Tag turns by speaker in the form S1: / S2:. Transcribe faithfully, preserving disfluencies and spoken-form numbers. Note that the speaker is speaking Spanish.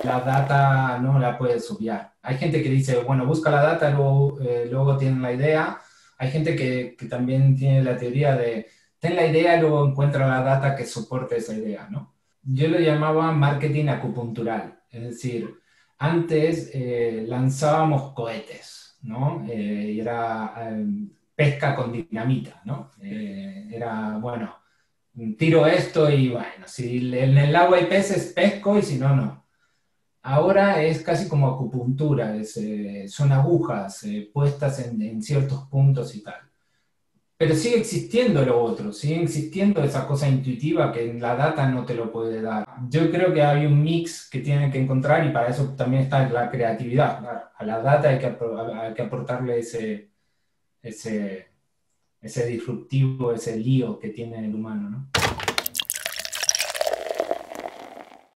S1: la data no la puedes obviar. Hay gente que dice, bueno, busca la data, luego, eh, luego tienen la idea. Hay gente que, que también tiene la teoría de, ten la idea y luego encuentra la data que soporte esa idea, ¿no? Yo lo llamaba marketing acupuntural. Es decir, antes eh, lanzábamos cohetes, ¿no? Eh, y era eh, pesca con dinamita, ¿no? Eh, era, bueno, tiro esto y bueno, si en el agua hay peces, pesco y si no, no. Ahora es casi como acupuntura, es, eh, son agujas eh, puestas en, en ciertos puntos y tal. Pero sigue existiendo lo otro, sigue existiendo esa cosa intuitiva que en la data no te lo puede dar. Yo creo que hay un mix que tienen que encontrar y para eso también está la creatividad. Claro, a la data hay que, apro- hay que aportarle ese, ese, ese disruptivo, ese lío que tiene el humano, ¿no?